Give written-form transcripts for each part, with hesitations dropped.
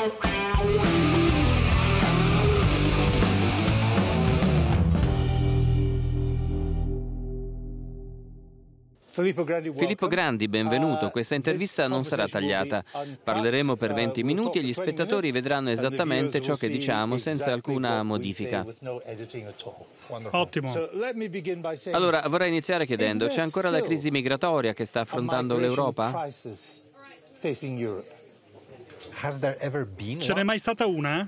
Filippo Grandi, benvenuto. Questa intervista non sarà tagliata. Parleremo per 20 minuti e gli spettatori vedranno esattamente ciò che diciamo senza alcuna modifica. Ottimo. Allora, vorrei iniziare chiedendo, c'è ancora la crisi migratoria che sta affrontando l'Europa? Ce n'è mai stata una?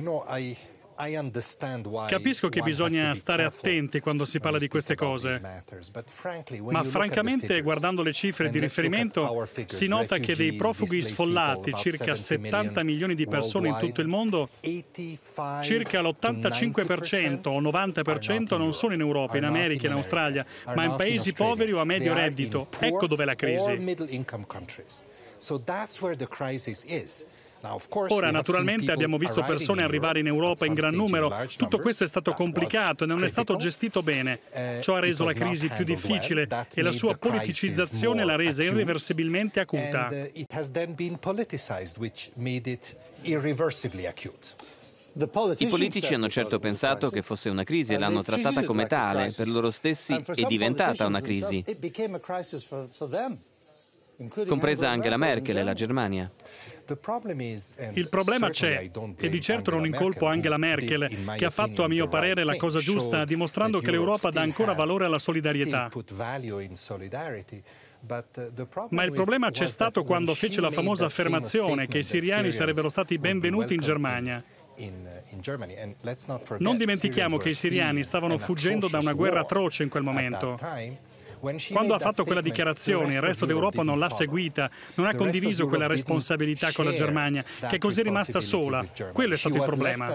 Capisco che bisogna stare attenti quando si parla di queste cose, ma francamente, guardando le cifre di riferimento, si nota che dei profughi sfollati, circa 70 milioni di persone in tutto il mondo, circa l'85% o 90% non sono in Europa, in America, in Australia, ma in paesi poveri o a medio reddito. Ecco dov'è la crisi. Ora, naturalmente, abbiamo visto persone arrivare in Europa in gran numero. Tutto questo è stato complicato e non è stato gestito bene. Ciò ha reso la crisi più difficile e la sua politicizzazione l'ha resa irreversibilmente acuta. I politici hanno certo pensato che fosse una crisi e l'hanno trattata come tale. Per loro stessi è diventata una crisi, compresa Angela Merkel e la Germania. Il problema c'è, e di certo non incolpo Angela Merkel, che ha fatto, a mio parere, la cosa giusta, dimostrando che l'Europa dà ancora valore alla solidarietà. Ma il problema c'è stato quando fece la famosa affermazione che i siriani sarebbero stati benvenuti in Germania. Non dimentichiamo che i siriani stavano fuggendo da una guerra atroce in quel momento. Quando ha fatto quella dichiarazione, il resto d'Europa non l'ha seguita, non ha condiviso quella responsabilità con la Germania, che è così rimasta sola. Quello è stato il problema.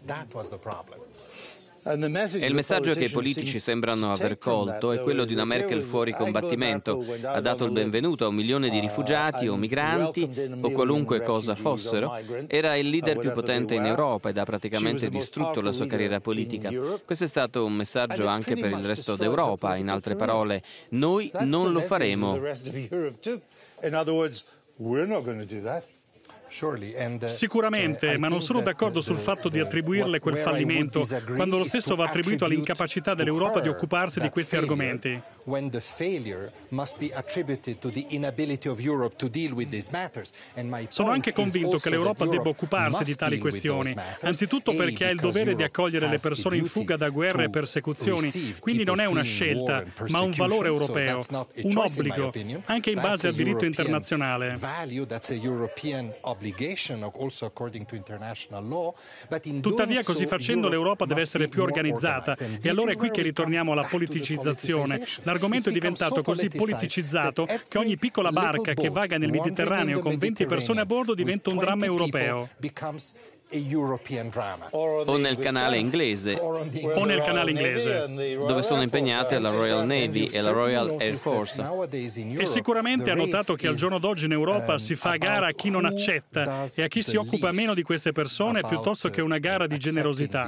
E il messaggio che i politici sembrano aver colto è quello di una Merkel fuori combattimento. Ha dato il benvenuto a 1 milione di rifugiati o migranti o qualunque cosa fossero. Era il leader più potente in Europa ed ha praticamente distrutto la sua carriera politica. Questo è stato un messaggio anche per il resto d'Europa. In altre parole, noi non lo faremo. Sicuramente, ma non sono d'accordo sul fatto di attribuirle quel fallimento, quando lo stesso va attribuito all'incapacità dell'Europa di occuparsi di questi argomenti. Sono anche convinto che l'Europa debba occuparsi di tali questioni, anzitutto perché ha il dovere di accogliere le persone in fuga da guerre e persecuzioni, quindi non è una scelta, ma un valore europeo, un obbligo, anche in base al diritto internazionale. Tuttavia, così facendo, l'Europa deve essere più organizzata e allora è qui che ritorniamo alla politicizzazione. L'argomento è diventato così politicizzato che ogni piccola barca che vaga nel Mediterraneo con 20 persone a bordo diventa un dramma europeo. O nel canale inglese, dove sono impegnate la Royal Navy e la Royal Air Force. E sicuramente ha notato che al giorno d'oggi in Europa si fa gara a chi non accetta e a chi si occupa meno di queste persone piuttosto che una gara di generosità.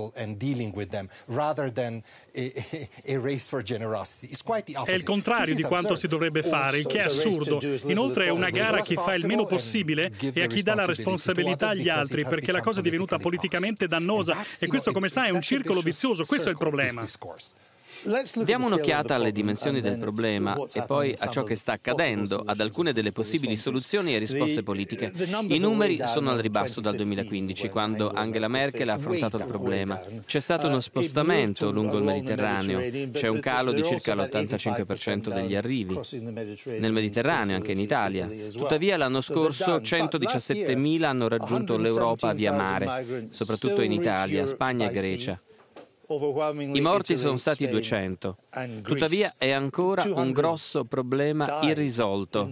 È il contrario di quanto si dovrebbe fare, il che è assurdo. Inoltre è una gara a chi fa il meno possibile e a chi dà la responsabilità agli altri, perché la cosa è divenuta politicamente dannosa e questo, come sai, è un circolo vizioso. Questo è il problema. Diamo un'occhiata alle dimensioni del problema e poi a ciò che sta accadendo, ad alcune delle possibili soluzioni e risposte politiche. I numeri sono al ribasso dal 2015, quando Angela Merkel ha affrontato il problema. C'è stato uno spostamento lungo il Mediterraneo, c'è un calo di circa l'85% degli arrivi. Nel Mediterraneo, anche in Italia. Tuttavia l'anno scorso 117.000 hanno raggiunto l'Europa via mare, soprattutto in Italia, Spagna e Grecia. I morti sono stati 200, tuttavia è ancora un grosso problema irrisolto.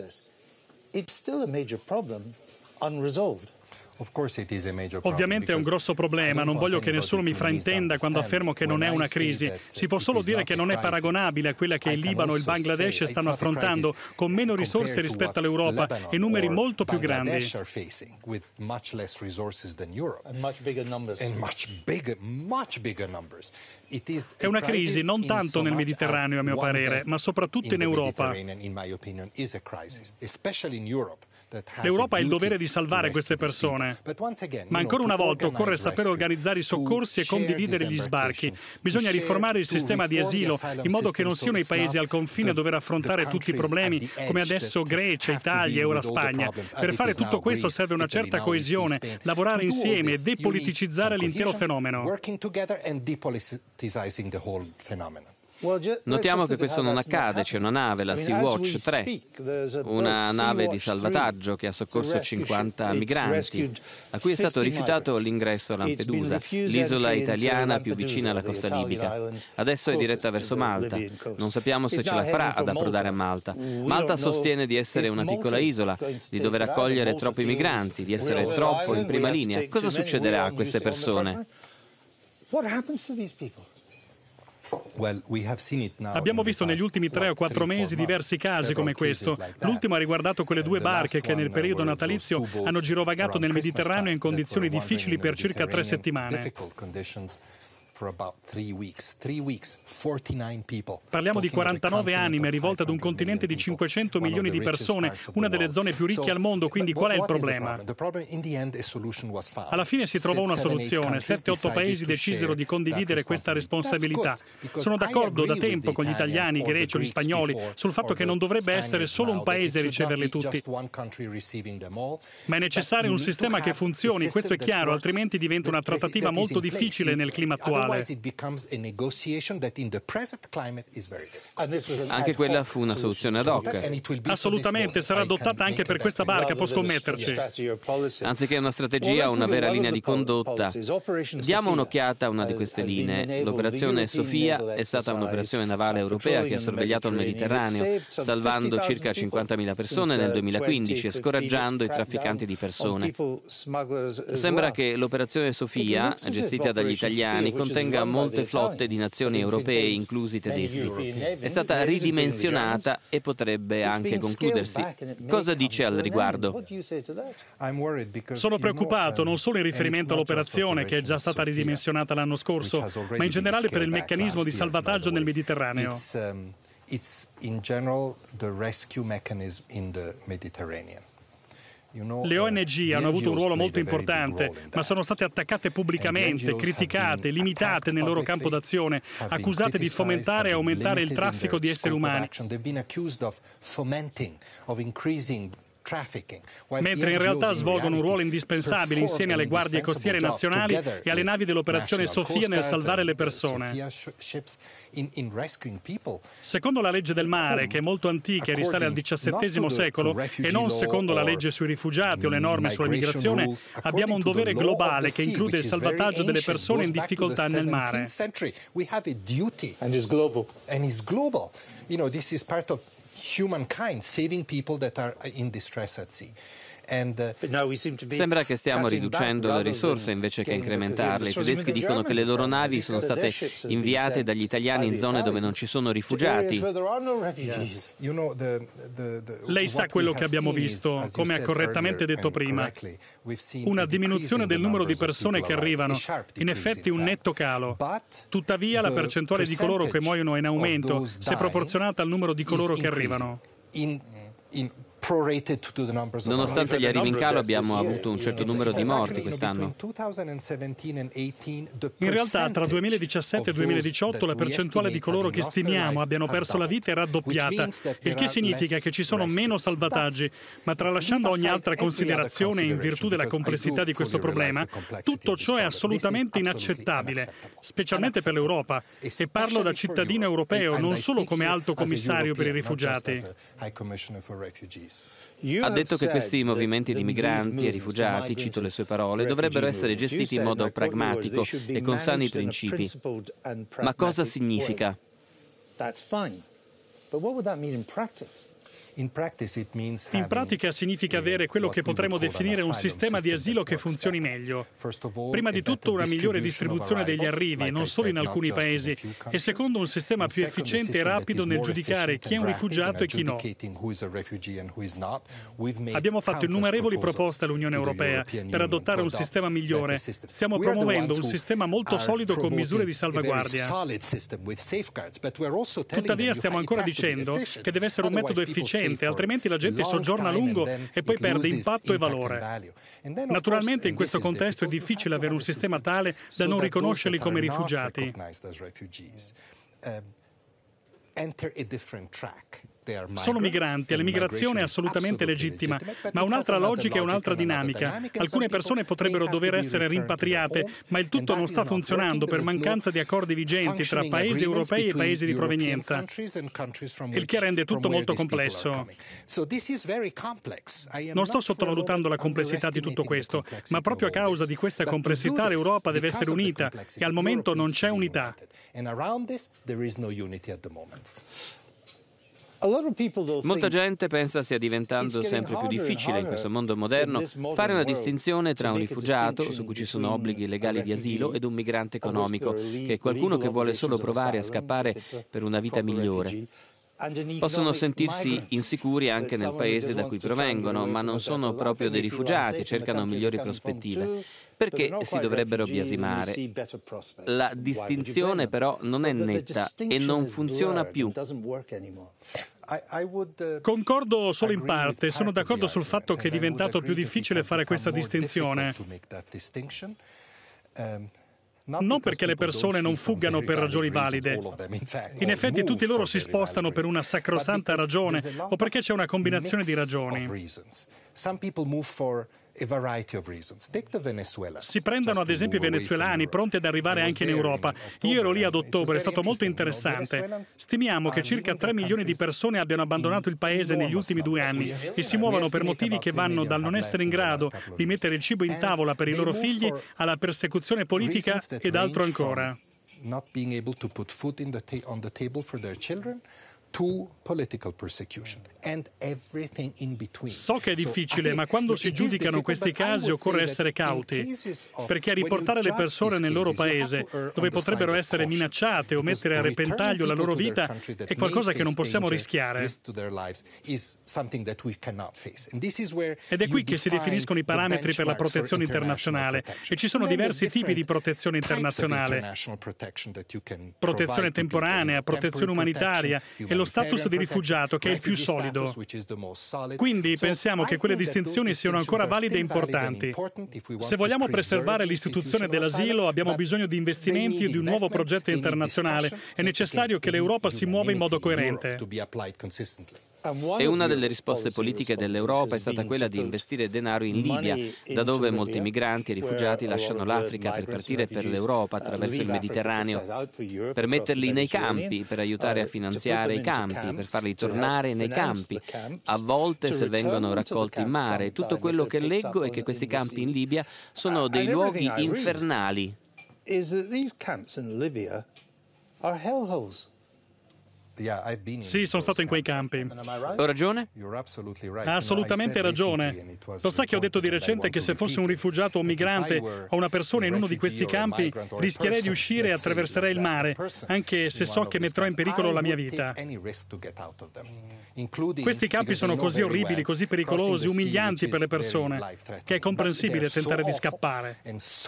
Ovviamente è un grosso problema, non voglio che nessuno mi fraintenda quando affermo che non è una crisi. Si può solo dire che non è paragonabile a quella che il Libano e il Bangladesh stanno affrontando, con meno risorse rispetto all'Europa e numeri molto più grandi. È una crisi non tanto nel Mediterraneo, a mio parere, ma soprattutto in Europa. L'Europa ha il dovere di salvare queste persone. Ma ancora una volta occorre sapere organizzare i soccorsi e condividere gli sbarchi. Bisogna riformare il sistema di asilo in modo che non siano i paesi al confine a dover affrontare tutti i problemi, come adesso Grecia, Italia e ora Spagna. Per fare tutto questo serve una certa coesione, lavorare insieme e depoliticizzare l'intero fenomeno. Notiamo che questo non accade, c'è una nave, la Sea-Watch 3, una nave di salvataggio che ha soccorso 50 migranti, a cui è stato rifiutato l'ingresso a Lampedusa, l'isola italiana più vicina alla costa libica. Adesso è diretta verso Malta. Non sappiamo se ce la farà ad approdare a Malta. Malta sostiene di essere una piccola isola, di dover accogliere troppi migranti, di essere troppo in prima linea. Cosa succederà a queste persone? Abbiamo visto negli ultimi 3 o 4 mesi diversi casi come questo. L'ultimo ha riguardato quelle 2 barche che nel periodo natalizio hanno girovagato nel Mediterraneo in condizioni difficili per circa 3 settimane. Parliamo di 49 anime rivolte ad un continente di 500 milioni di persone, una delle zone più ricche al mondo, quindi qual è il problema? Alla fine si trovò una soluzione, 7-8 paesi decisero di condividere questa responsabilità. Sono d'accordo da tempo con gli italiani, i greci o gli spagnoli sul fatto che non dovrebbe essere solo un paese a riceverli tutti. Ma è necessario un sistema che funzioni, questo è chiaro, altrimenti diventa una trattativa molto difficile nel clima attuale. Anche quella fu una soluzione ad hoc. Assolutamente, sarà adottata anche per questa barca, può scommetterci. Anziché una strategia o una vera linea di condotta, diamo un'occhiata a una di queste linee. L'operazione Sofia è stata un'operazione navale europea che ha sorvegliato il Mediterraneo, salvando circa 50.000 persone nel 2015 e scoraggiando i trafficanti di persone. Sembra che l'operazione Sofia, gestita dagli italiani, contenga molte flotte di nazioni europee, inclusi i tedeschi. È stata ridimensionata e potrebbe anche concludersi. Cosa dice al riguardo? Sono preoccupato non solo in riferimento all'operazione, che è già stata ridimensionata l'anno scorso, ma in generale per il meccanismo di salvataggio nel Mediterraneo. Le ONG hanno avuto un ruolo molto importante, ma sono state attaccate pubblicamente, criticate, limitate nel loro campo d'azione, accusate di fomentare e aumentare il traffico di esseri umani. Mentre in realtà svolgono un ruolo indispensabile insieme alle guardie costiere nazionali e alle navi dell'operazione Sofia nel salvare le persone. Secondo la legge del mare, che è molto antica e risale al XVII secolo, e non secondo la legge sui rifugiati o le norme sulla migrazione, abbiamo un dovere globale che include il salvataggio delle persone in difficoltà nel mare. Humankind saving people that are in distress at sea. Sembra che stiamo riducendo le risorse invece che incrementarle. I tedeschi dicono che le loro navi sono state inviate dagli italiani in zone dove non ci sono rifugiati. Lei sa quello che abbiamo visto, come ha correttamente detto prima. Una diminuzione del numero di persone che arrivano, in effetti un netto calo. Tuttavia la percentuale di coloro che muoiono è in aumento, se proporzionata al numero di coloro che arrivano. Nonostante gli arrivi in calo abbiamo avuto un certo numero di morti quest'anno. In realtà tra 2017 e 2018 la percentuale di coloro che stimiamo abbiano perso la vita è raddoppiata, il che significa che ci sono meno salvataggi, ma tralasciando ogni altra considerazione in virtù della complessità di questo problema, tutto ciò è assolutamente inaccettabile, specialmente per l'Europa, e parlo da cittadino europeo, non solo come alto commissario per i rifugiati. Ha detto che questi movimenti di migranti e rifugiati, cito le sue parole, dovrebbero essere gestiti in modo pragmatico e con sani principi. Ma cosa significa? In pratica significa avere quello che potremmo definire un sistema di asilo che funzioni meglio. Prima di tutto una migliore distribuzione degli arrivi, non solo in alcuni paesi, e secondo un sistema più efficiente e rapido nel giudicare chi è un rifugiato e chi no. Abbiamo fatto innumerevoli proposte all'Unione Europea per adottare un sistema migliore. Stiamo promuovendo un sistema molto solido con misure di salvaguardia. Tuttavia stiamo ancora dicendo che deve essere un metodo efficiente, efficiente, altrimenti la gente soggiorna a lungo e poi perde impatto e valore. Naturalmente in questo contesto è difficile avere un sistema tale da non riconoscerli come rifugiati. Sono migranti e l'immigrazione è assolutamente legittima, ma ha un'altra logica e un'altra dinamica. Alcune persone potrebbero dover essere rimpatriate, ma il tutto non sta funzionando per mancanza di accordi vigenti tra paesi europei e paesi di provenienza, il che rende tutto molto complesso. Non sto sottovalutando la complessità di tutto questo, ma proprio a causa di questa complessità l'Europa deve essere unita e al momento non c'è unità. Molta gente pensa stia diventando sempre più difficile in questo mondo moderno fare una distinzione tra un rifugiato, su cui ci sono obblighi legali di asilo, ed un migrante economico, che è qualcuno che vuole solo provare a scappare per una vita migliore. Possono sentirsi insicuri anche nel paese da cui provengono, ma non sono proprio dei rifugiati, cercano migliori prospettive. Perché si dovrebbero biasimare? La distinzione però non è netta e non funziona più. Concordo solo in parte, sono d'accordo sul fatto che è diventato più difficile fare questa distinzione. Non perché le persone non fuggano per ragioni valide. In effetti tutti loro si spostano per una sacrosanta ragione o perché c'è una combinazione di ragioni. Si prendono ad esempio i venezuelani, pronti ad arrivare anche in Europa. Io ero lì ad ottobre, è stato molto interessante. Stimiamo che circa 3 milioni di persone abbiano abbandonato il paese negli ultimi 2 anni e si muovono per motivi che vanno dal non essere in grado di mettere il cibo in tavola per i loro figli alla persecuzione politica ed altro ancora. So che è difficile, ma quando si giudicano questi casi occorre essere cauti, perché riportare le persone nel loro paese, dove potrebbero essere minacciate o mettere a repentaglio la loro vita, è qualcosa che non possiamo rischiare. Ed è qui che si definiscono i parametri per la protezione internazionale, e ci sono diversi tipi di protezione internazionale: protezione temporanea, protezione umanitaria e lo status di rifugiato, che è il più solido. Quindi pensiamo che quelle distinzioni siano ancora valide e importanti. Se vogliamo preservare l'istituzione dell'asilo, abbiamo bisogno di investimenti e di un nuovo progetto internazionale. È necessario che l'Europa si muova in modo coerente. E una delle risposte politiche dell'Europa è stata quella di investire denaro in Libia, da dove molti migranti e rifugiati lasciano l'Africa per partire per l'Europa attraverso il Mediterraneo, per metterli nei campi, per aiutare a finanziare i campi, per farli tornare nei campi. A volte se vengono raccolti in mare. Tutto quello che leggo è che questi campi in Libia sono dei luoghi infernali. Sì, sono stato in quei campi. Ho ragione? Ha assolutamente ragione. Lo sa che ho detto di recente che se fossi un rifugiato o un migrante o una persona in uno di questi campi rischierei di uscire e attraverserei il mare, anche se so che metterò in pericolo la mia vita. Questi campi sono così orribili, così pericolosi, umilianti per le persone, che è comprensibile tentare di scappare.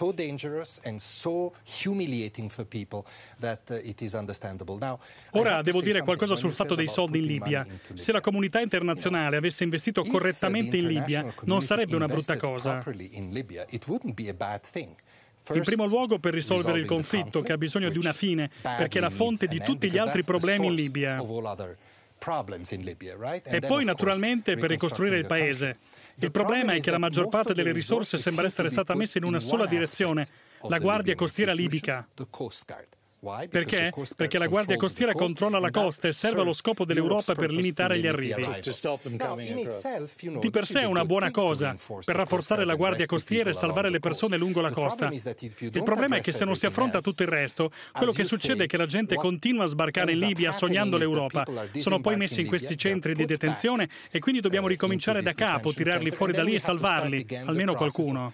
Ora devo dire qualcosa sul fatto dei soldi in Libia. Se la comunità internazionale avesse investito correttamente in Libia, non sarebbe una brutta cosa. In primo luogo per risolvere il conflitto, che ha bisogno di una fine, perché è la fonte di tutti gli altri problemi in Libia. E poi naturalmente per ricostruire il paese. Il problema è che la maggior parte delle risorse sembra essere stata messa in una sola direzione: la Guardia Costiera libica. Perché? Perché la Guardia Costiera controlla la costa e serve allo scopo dell'Europa per limitare gli arrivi. Di per sé è una buona cosa, per rafforzare la Guardia Costiera e salvare le persone lungo la costa. Il problema è che se non si affronta tutto il resto, quello che succede è che la gente continua a sbarcare in Libia sognando l'Europa. Sono poi messi in questi centri di detenzione e quindi dobbiamo ricominciare da capo, tirarli fuori da lì e salvarli, almeno qualcuno.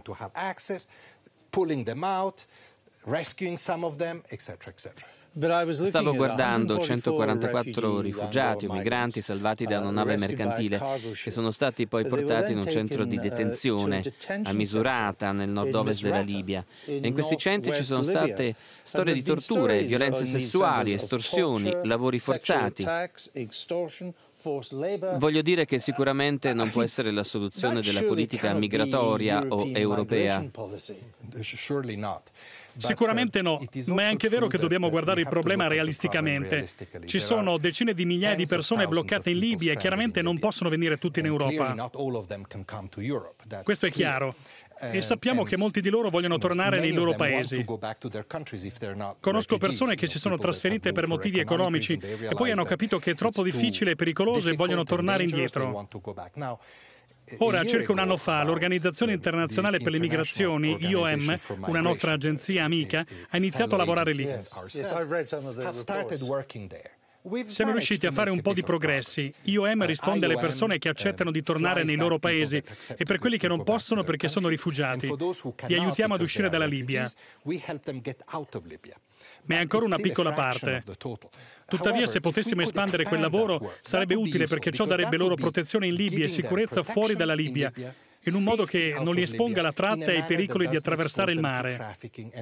Stavo guardando 144 rifugiati o migranti salvati da una nave mercantile che sono stati poi portati in un centro di detenzione a Misurata, nel nord-ovest della Libia. E in questi centri ci sono state storie di torture, violenze sessuali, estorsioni, lavori forzati. Voglio dire che sicuramente non può essere la soluzione della politica migratoria o europea. Sicuramente no, ma è anche vero che dobbiamo guardare il problema realisticamente. Ci sono decine di migliaia di persone bloccate in Libia e chiaramente non possono venire tutti in Europa. Questo è chiaro. E sappiamo che molti di loro vogliono tornare nei loro paesi. Conosco persone che si sono trasferite per motivi economici e poi hanno capito che è troppo difficile e pericoloso e vogliono tornare indietro. Ora, circa un anno fa, l'Organizzazione Internazionale per le Migrazioni, IOM, una nostra agenzia amica, ha iniziato a lavorare lì. Siamo riusciti a fare un po' di progressi. IOM risponde alle persone che accettano di tornare nei loro paesi e per quelli che non possono perché sono rifugiati. Li aiutiamo ad uscire dalla Libia. Ma è ancora una piccola parte. Tuttavia, se potessimo espandere quel lavoro, sarebbe utile perché ciò darebbe loro protezione in Libia e sicurezza fuori dalla Libia, in un modo che non li esponga alla tratta e ai pericoli di attraversare il mare.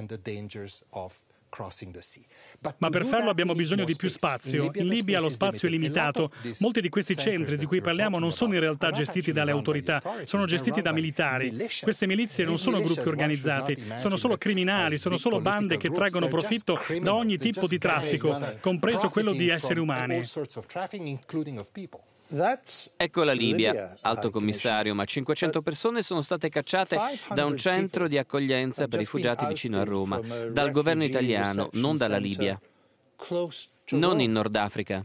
Ma per farlo abbiamo bisogno di più spazio. In Libia lo spazio è limitato. Molti di questi centri di cui parliamo non sono in realtà gestiti dalle autorità, sono gestiti da militari. Queste milizie non sono gruppi organizzati, sono solo criminali, sono solo bande che traggono profitto da ogni tipo di traffico, compreso quello di esseri umani. Ecco la Libia, Alto Commissario, ma 500 persone sono state cacciate da un centro di accoglienza per rifugiati vicino a Roma, dal governo italiano, non dalla Libia, non in Nord Africa.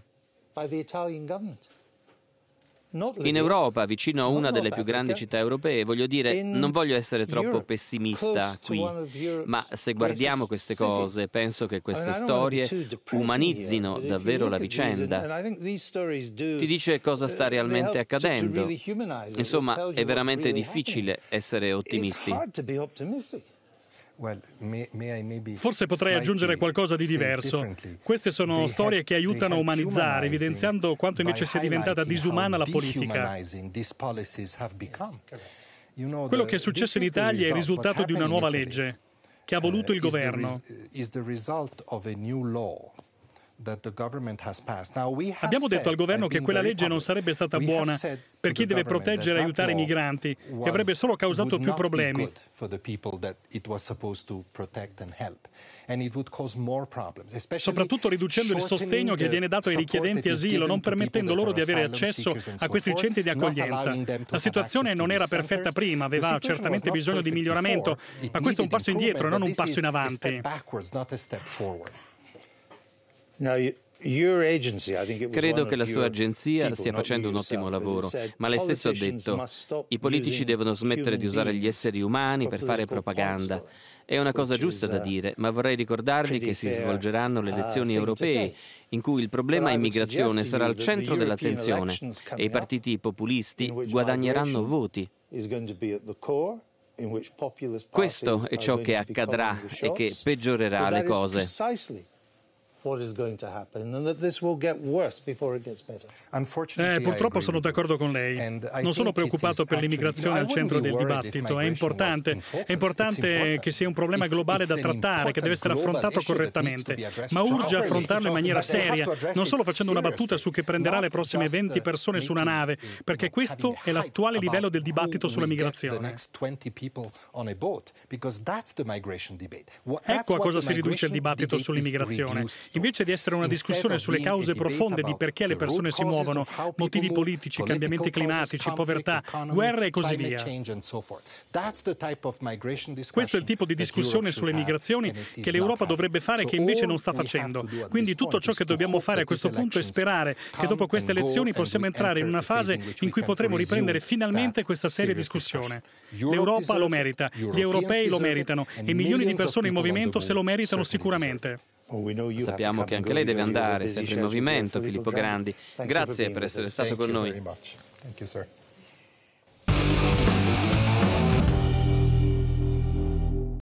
In Europa, vicino a una delle più grandi città europee, voglio dire, non voglio essere troppo pessimista qui, ma se guardiamo queste cose, penso che queste storie umanizzino davvero la vicenda. Ti dice cosa sta realmente accadendo. Insomma, è veramente difficile essere ottimisti. Forse potrei aggiungere qualcosa di diverso. Queste sono storie che aiutano a umanizzare, evidenziando quanto invece sia diventata disumana la politica. Quello che è successo in Italia è il risultato di una nuova legge che ha voluto il governo. Abbiamo detto al governo che quella legge non sarebbe stata buona per chi deve proteggere e aiutare i migranti e avrebbe solo causato più problemi. Soprattutto riducendo il sostegno che viene dato ai richiedenti asilo, non permettendo loro di avere accesso a questi centri di accoglienza. La situazione non era perfetta prima, aveva certamente bisogno di miglioramento, ma questo è un passo indietro, non un passo in avanti. Credo che la sua agenzia stia facendo un ottimo lavoro, ma lei stesso ha detto: i politici devono smettere di usare gli esseri umani per fare propaganda. È una cosa giusta da dire, ma vorrei ricordarvi che si svolgeranno le elezioni europee, in cui il problema immigrazione sarà al centro dell'attenzione e i partiti populisti guadagneranno voti. Questo è ciò che accadrà e che peggiorerà le cose. Purtroppo sono d'accordo con lei. Non sono preoccupato per l'immigrazione al centro del dibattito. È importante che sia un problema globale da trattare, che deve essere affrontato correttamente, ma urge affrontarlo in maniera seria, non solo facendo una battuta su che prenderà le prossime 20 persone su una nave, perché questo è l'attuale livello del dibattito sulla migrazione. Ecco a cosa si riduce il dibattito sull'immigrazione. Invece di essere una discussione sulle cause profonde di perché le persone si muovono, motivi politici, cambiamenti climatici, povertà, guerre e così via. Questo è il tipo di discussione sulle migrazioni che l'Europa dovrebbe fare e che invece non sta facendo. Quindi tutto ciò che dobbiamo fare a questo punto è sperare che dopo queste elezioni possiamo entrare in una fase in cui potremo riprendere finalmente questa seria discussione. L'Europa lo merita, gli europei lo meritano e milioni di persone in movimento se lo meritano sicuramente. Sappiamo che anche lei deve andare, sempre in movimento, Filippo Grandi. Grazie per essere stato con noi.